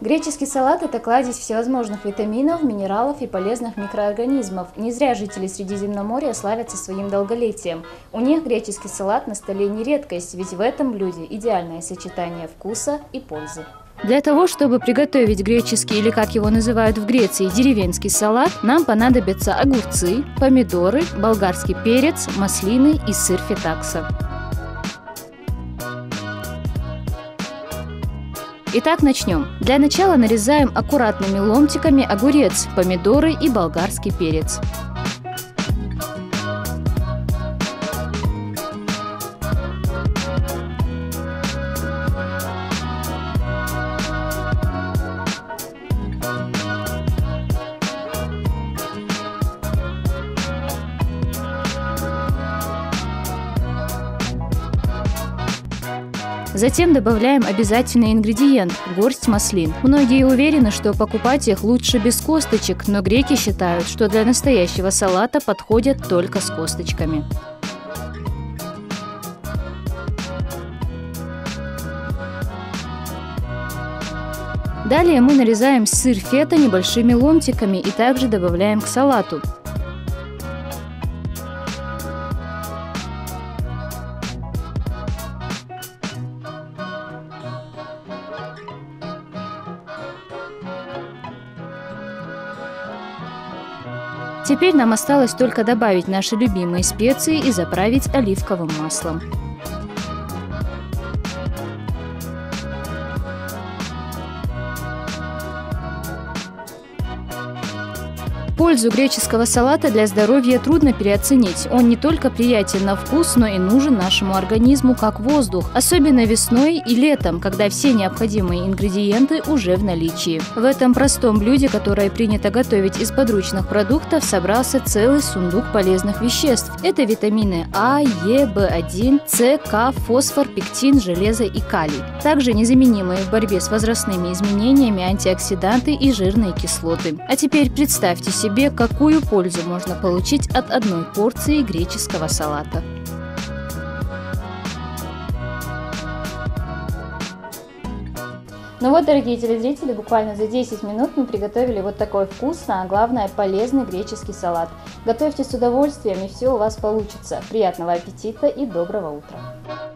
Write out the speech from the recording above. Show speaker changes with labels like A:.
A: Греческий салат – это кладезь всевозможных витаминов, минералов и полезных микроорганизмов. Не зря жители Средиземноморья славятся своим долголетием. У них греческий салат на столе не редкость, ведь в этом блюде идеальное сочетание вкуса и пользы. Для того, чтобы приготовить греческий, или как его называют в Греции, деревенский салат, нам понадобятся огурцы, помидоры, болгарский перец, маслины и сыр фетакса. Итак, начнем. Для начала нарезаем аккуратными ломтиками огурец, помидоры и болгарский перец. Затем добавляем обязательный ингредиент – горсть маслин. Многие уверены, что покупать их лучше без косточек, но греки считают, что для настоящего салата подходят только с косточками. Далее мы нарезаем сыр фета небольшими ломтиками и также добавляем к салату. Теперь нам осталось только добавить наши любимые специи и заправить оливковым маслом. Пользу греческого салата для здоровья трудно переоценить. Он не только приятен на вкус, но и нужен нашему организму как воздух, особенно весной и летом, когда все необходимые ингредиенты уже в наличии. В этом простом блюде, которое принято готовить из подручных продуктов, собрался целый сундук полезных веществ. Это витамины А, Е, В1, С, К, фосфор, пектин, железо и калий. Также незаменимые в борьбе с возрастными изменениями антиоксиданты и жирные кислоты. А теперь представьте себе, какую пользу можно получить от одной порции греческого салата. Ну вот, дорогие телезрители, буквально за 10 минут мы приготовили вот такой вкусный, а главное полезный греческий салат. Готовьте с удовольствием, и все у вас получится. Приятного аппетита и доброго утра!